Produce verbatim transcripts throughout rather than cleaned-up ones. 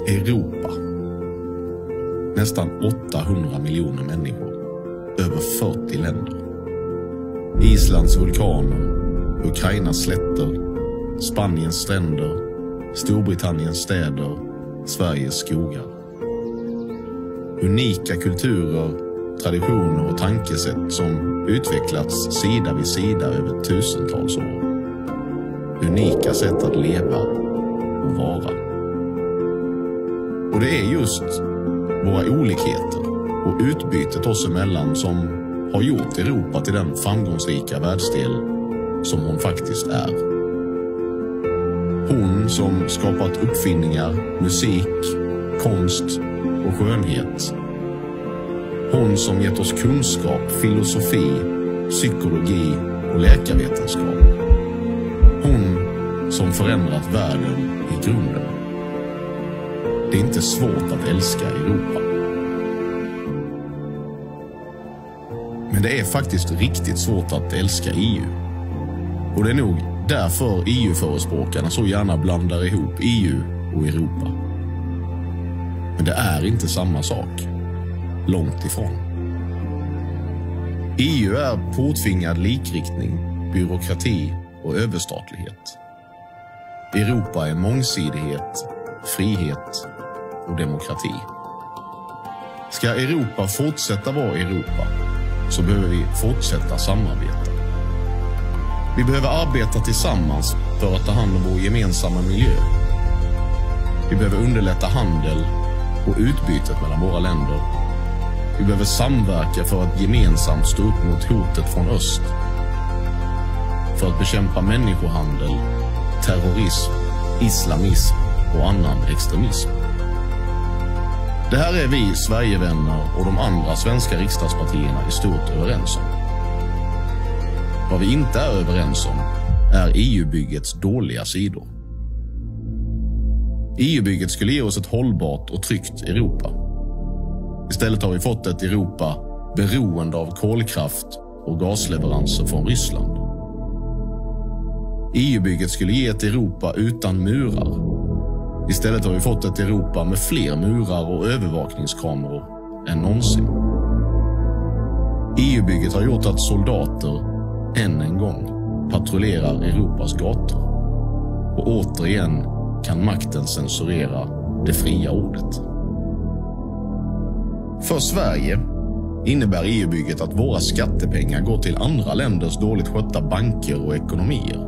Europa. Nästan åttahundra miljoner människor. Över fyrtio länder. Islands vulkaner, Ukrainas slätter, Spaniens stränder, Storbritanniens städer, Sveriges skogar. Unika kulturer, traditioner och tankesätt som utvecklats sida vid sida över tusentals år. Unika sätt att leva och vara. Och det är just våra olikheter och utbytet oss emellan som har gjort Europa till den framgångsrika världsdel som hon faktiskt är. Hon som skapat uppfinningar, musik, konst och skönhet. Hon som gett oss kunskap, filosofi, psykologi och läkarvetenskap. Hon som förändrat världen i grunden. Det är inte svårt att älska Europa. Men det är faktiskt riktigt svårt att älska E U. Och det är nog därför E U-förespråkarna så gärna blandar ihop E U och Europa. Men det är inte samma sak. Långt ifrån. E U är påtvingad likriktning, byråkrati och överstatlighet. Europa är mångsidighet, frihet och demokrati. Ska Europa fortsätta vara Europa så behöver vi fortsätta samarbeta. Vi behöver arbeta tillsammans för att ta hand om vår gemensamma miljö. Vi behöver underlätta handel och utbytet mellan våra länder. Vi behöver samverka för att gemensamt stå upp mot hotet från öst. För att bekämpa människohandel, terrorism, islamism och annan extremism. Det här är vi Sverigevänner och de andra svenska riksdagspartierna i stort överens om. Vad vi inte är överens om är E U-byggets dåliga sidor. E U-bygget skulle ge oss ett hållbart och tryggt Europa. Istället har vi fått ett Europa beroende av kolkraft och gasleveranser från Ryssland. E U-bygget skulle ge ett Europa utan murar. Istället har vi fått ett Europa med fler murar och övervakningskameror än någonsin. E U-bygget har gjort att soldater än en gång patrullerar Europas gator. Och återigen kan makten censurera det fria ordet. För Sverige innebär E U-bygget att våra skattepengar går till andra länders dåligt skötta banker och ekonomier.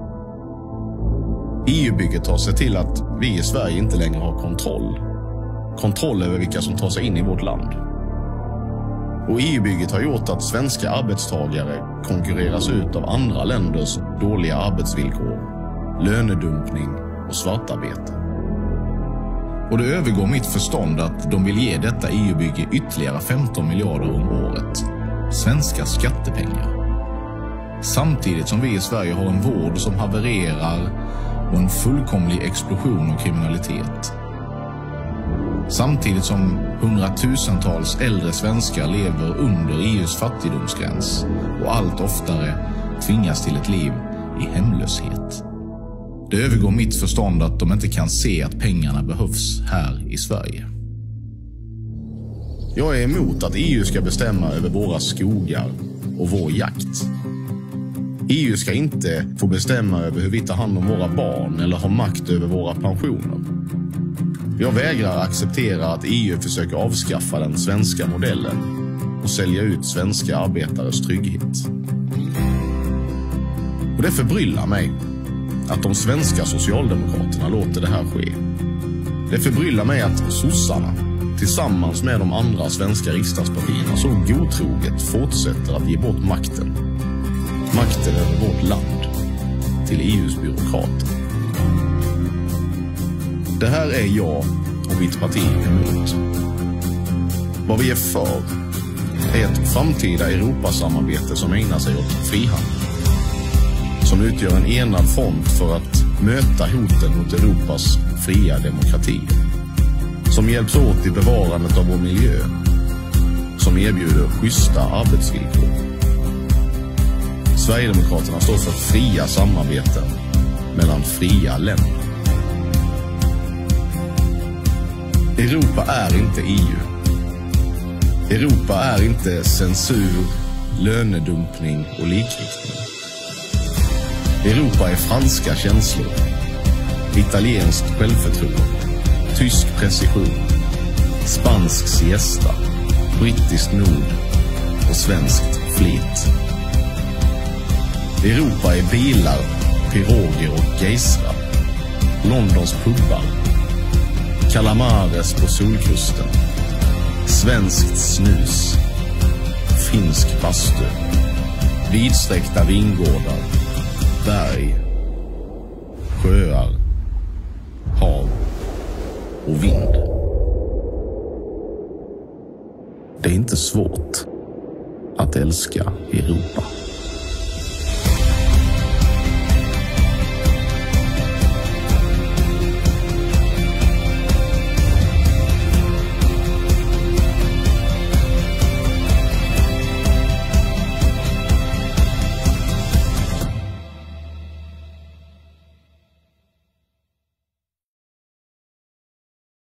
E U-bygget har sett till att vi i Sverige inte längre har kontroll. Kontroll över vilka som tar sig in i vårt land. Och E U-bygget har gjort att svenska arbetstagare konkurreras ut av andra länders dåliga arbetsvillkor, lönedumpning och svartarbete. Och det övergår mitt förstånd att de vill ge detta E U-bygge ytterligare femton miljarder om året. Svenska skattepengar. Samtidigt som vi i Sverige har en vård som havererar och en fullkomlig explosion av kriminalitet. Samtidigt som hundratusentals äldre svenskar lever under E U:s fattigdomsgräns och allt oftare tvingas till ett liv i hemlöshet. Det övergår mitt förstånd att de inte kan se att pengarna behövs här i Sverige. Jag är emot att E U ska bestämma över våra skogar och vår jakt. E U ska inte få bestämma över hur vi tar hand om våra barn eller ha makt över våra pensioner. Jag vägrar acceptera att E U försöker avskaffa den svenska modellen och sälja ut svenska arbetares trygghet. Och det förbryllar mig att de svenska socialdemokraterna låter det här ske. Det förbryllar mig att sossarna tillsammans med de andra svenska riksdagspartierna så godtroget fortsätter att ge bort makten. Makten över vårt land till E U:s byråkrater. Det här är jag och mitt parti emot. Vad vi är för är ett framtida Europasamarbete som ägnar sig åt frihandel. Som utgör en enad front för att möta hoten mot Europas fria demokrati. Som hjälps åt i bevarandet av vår miljö. Som erbjuder schyssta arbetsvillkor. Sverigedemokraterna står för fria samarbeten mellan fria länder. Europa är inte E U. Europa är inte censur, lönedumpning och likriktning. Europa är franska känslor, italienskt självförtroende, tysk precision, spansk siesta, brittiskt mod och svenskt flit. Europa är bilar, piroger och geisrar, Londons pubbar, calamares på solkusten, svenskt snus, finsk bastu, vidsträckta vingårdar, berg, sjöar, hav och vind. Det är inte svårt att älska Europa.